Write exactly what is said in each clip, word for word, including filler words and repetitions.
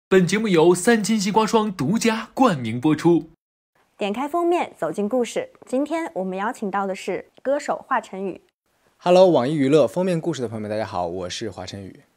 本节目由三金西瓜霜独家冠名播出。 点开封面，走进故事。今天我们邀请到的是歌手华晨宇。 Hello， 网易娱乐封面故事的朋友们，大家好，我是华晨宇。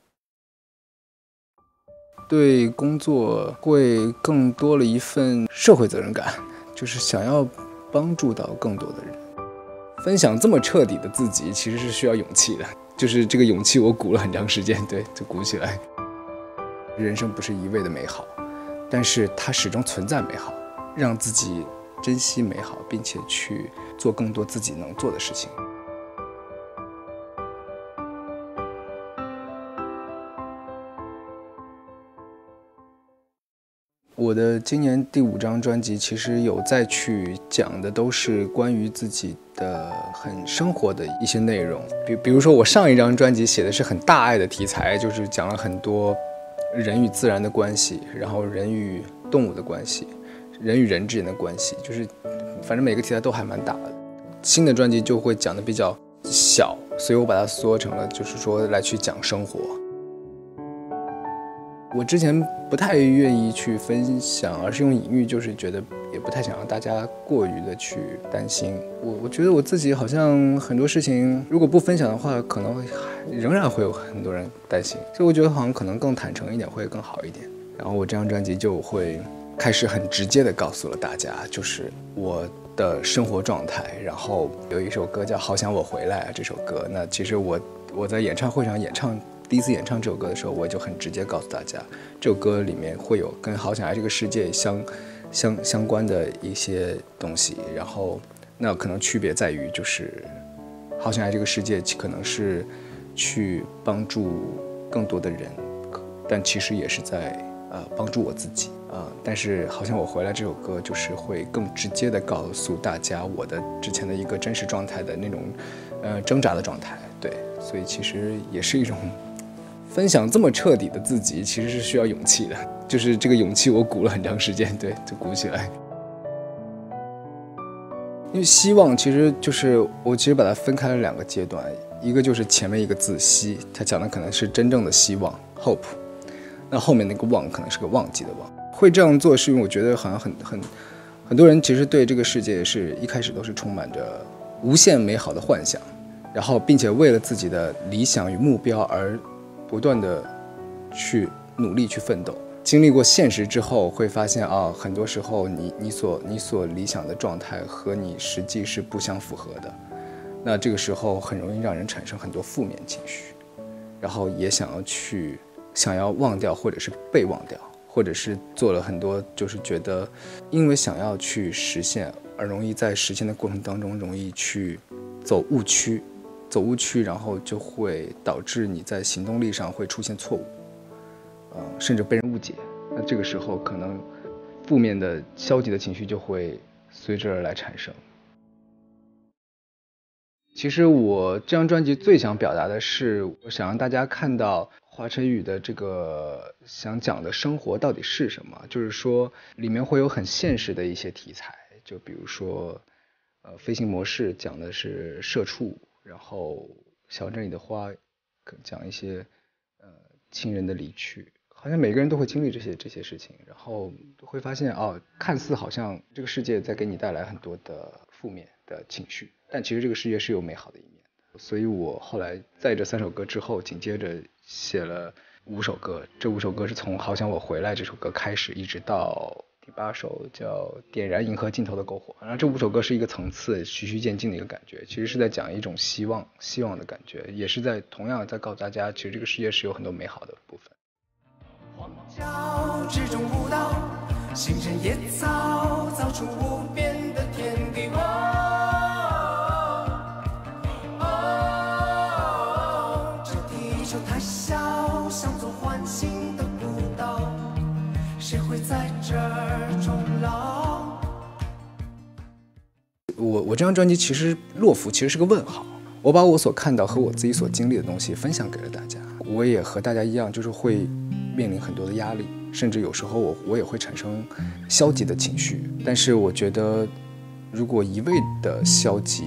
对工作会更多了一份社会责任感，就是想要帮助到更多的人。分享这么彻底的自己，其实是需要勇气的。就是这个勇气，我鼓了很长时间，对，就鼓起来。人生不是一味的美好，但是它始终存在美好，让自己珍惜美好，并且去做更多自己能做的事情。我的今年第五张专辑其实有再去讲的都是关于自己的很生活的一些内容，比比如说我上一张专辑写的是很大爱的题材，就是讲了很多人与自然的关系，然后人与动物的关系，人与人之间的关系，就是反正每个题材都还蛮大的。新的专辑就会讲的比较小，所以我把它缩成了就是说来去讲生活。我之前不太愿意去分享，而是用隐喻，就是觉得也不太想让大家过于的去担心。我我觉得我自己好像很多事情，如果不分享的话，可能仍然会有很多人担心，所以我觉得好像可能更坦诚一点会更好一点。然后我这张专辑就会开始很直接的告诉了大家，就是我的生活状态。然后有一首歌叫《好想我回来》啊，这首歌，那其实我我在演唱会上演唱。第一次演唱这首歌的时候，我就很直接告诉大家，这首歌里面会有跟好想爱这个世界相相相关的一些东西，然后那可能区别在于，就是好想爱这个世界可能是去帮助更多的人，但其实也是在呃帮助我自己啊、呃。但是好像我回来这首歌就是会更直接的告诉大家我的之前的一个真实状态的那种呃挣扎的状态，对，所以其实也是一种。分享这么彻底的自己，其实是需要勇气的。就是这个勇气，我鼓了很长时间，对，就鼓起来。因为希望其实就是我其实把它分开了两个阶段，一个就是前面一个字希，它讲的可能是真正的希望 hope， 那后面那个忘可能是个忘记的忘。会这样做是因为我觉得好像很很很多人其实对这个世界是一开始都是充满着无限美好的幻想，然后并且为了自己的理想与目标而不断的去努力去奋斗，经历过现实之后会发现啊，很多时候你你所你所理想的状态和你实际是不相符合的，那这个时候很容易让人产生很多负面情绪，然后也想要去想要忘掉或者是被忘掉，或者是做了很多就是觉得因为想要去实现而容易在实现的过程当中容易去走误区。走误区，然后就会导致你在行动力上会出现错误，呃，甚至被人误解。那这个时候，可能负面的、消极的情绪就会随之而来产生。其实我这张专辑最想表达的是，我想让大家看到华晨宇的这个想讲的生活到底是什么。就是说，里面会有很现实的一些题材，就比如说，呃，飞行模式讲的是社畜。然后小镇里的花讲一些呃亲人的离去，好像每个人都会经历这些这些事情，然后会发现哦，看似好像这个世界在给你带来很多的负面的情绪，但其实这个世界是有美好的一面的。所以我后来在这三首歌之后紧接着写了五首歌，这五首歌是从好想我回来这首歌开始，一直到第八首叫点燃银河尽头的篝火，然后这五首歌是一个层次循序渐进的一个感觉，其实是在讲一种希望希望的感觉，也是在同样在告诉大家其实这个世界是有很多美好的部分。 荒郊之中舞蹈，星辰野草造出无边的天地。哦哦，这地球太小，像座环形的孤岛，谁会在这儿终老？ 我我这张专辑其实洛夫其实是个问号，我把我所看到和我自己所经历的东西分享给了大家，我也和大家一样，就是会面临很多的压力，甚至有时候我我也会产生消极的情绪。但是我觉得，如果一味的消极，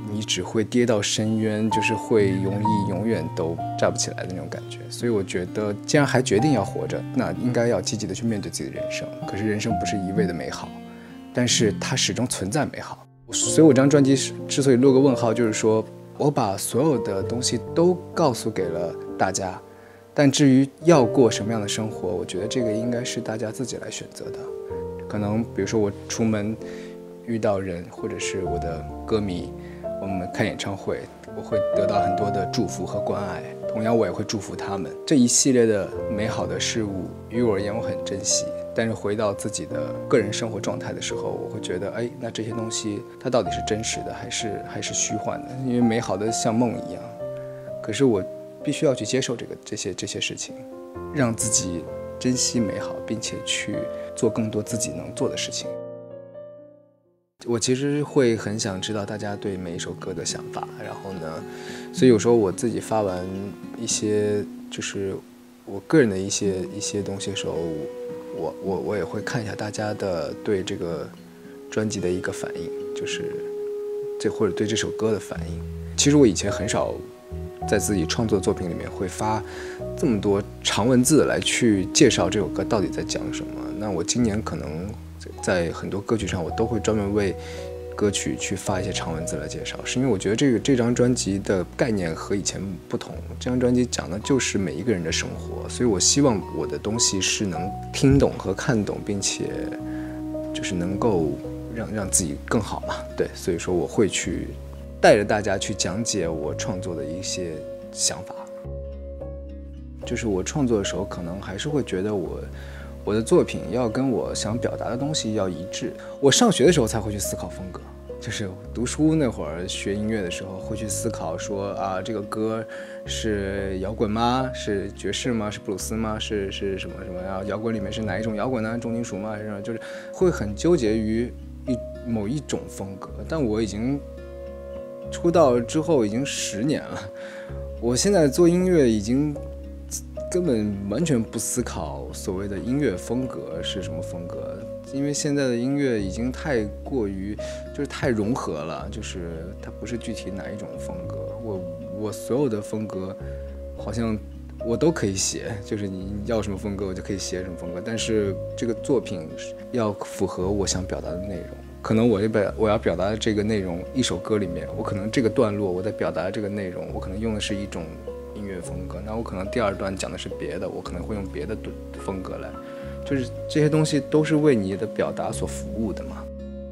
你只会跌到深渊，就是会容易永远都站不起来的那种感觉。所以我觉得既然还决定要活着，那应该要积极的去面对自己的人生。可是人生不是一味的美好，但是它始终存在美好。所以我这张专辑之所以落个问号，就是说我把所有的东西都告诉给了大家，但至于要过什么样的生活，我觉得这个应该是大家自己来选择的。可能比如说我出门遇到人，或者是我的歌迷，我们看演唱会，我会得到很多的祝福和关爱，同样我也会祝福他们。这一系列的美好的事物于我而言我很珍惜，但是回到自己的个人生活状态的时候，我会觉得，哎，那这些东西它到底是真实的还是还是虚幻的？因为美好的像梦一样，可是我必须要去接受这个这些这些事情，让自己珍惜美好，并且去做更多自己能做的事情。我其实会很想知道大家对每一首歌的想法，然后呢，所以有时候我自己发完一些就是我个人的一些一些东西的时候，我我我也会看一下大家的对这个专辑的一个反应，就是这或者对这首歌的反应。其实我以前很少在自己创作作品里面会发这么多长文字来去介绍这首歌到底在讲什么。那我今年可能在很多歌曲上，我都会专门为歌曲去发一些长文字来介绍，是因为我觉得这个这张专辑的概念和以前不同。这张专辑讲的就是每一个人的生活，所以我希望我的东西是能听懂和看懂，并且就是能够让让自己更好嘛。对，所以说我会去带着大家去讲解我创作的一些想法。就是我创作的时候，可能还是会觉得我我的作品要跟我想表达的东西要一致。我上学的时候才会去思考风格，就是读书那会儿学音乐的时候会去思考说啊，这个歌是摇滚吗？是爵士吗？是布鲁斯吗？是是什么什么啊？摇滚里面是哪一种摇滚呢？重金属吗？还是什么？就是会很纠结于一某一种风格。但我已经出道之后已经十年了，我现在做音乐已经根本完全不思考所谓的音乐风格是什么风格，因为现在的音乐已经太过于就是太融合了，就是它不是具体哪一种风格。我我所有的风格好像我都可以写，就是你要什么风格我就可以写什么风格，但是这个作品要符合我想表达的内容。可能我表我要表达的这个内容，一首歌里面，我可能这个段落我在表达的这个内容，我可能用的是一种音乐风格，那我可能第二段讲的是别的，我可能会用别的风格来，就是这些东西都是为你的表达所服务的嘛。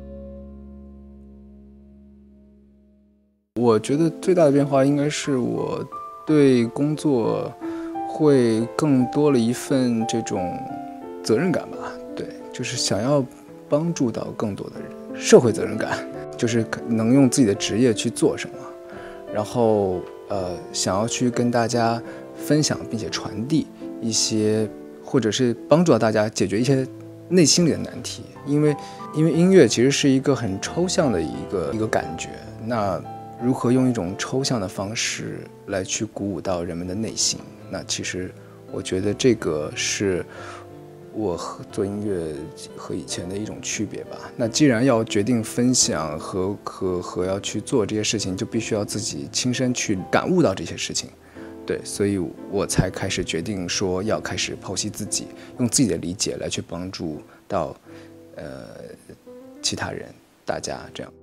我觉得最大的变化应该是我对工作会更多了一份这种责任感吧，对，就是想要帮助到更多的人，社会责任感，就是能用自己的职业去做什么，然后呃，想要去跟大家分享并且传递一些，或者是帮助到大家解决一些内心里的难题。因为因为音乐其实是一个很抽象的一个一个感觉，那如何用一种抽象的方式来去鼓舞到人们的内心，那其实我觉得这个是我和做音乐和以前的一种区别吧。那既然要决定分享和和和要去做这些事情，就必须要自己亲身去感悟到这些事情。对，所以我才开始决定说要开始剖析自己，用自己的理解来去帮助到呃其他人，大家这样。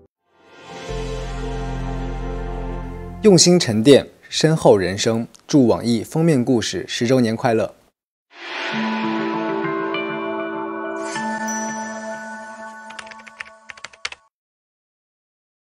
用心沉淀，深厚人生。祝网易封面故事十周年快乐！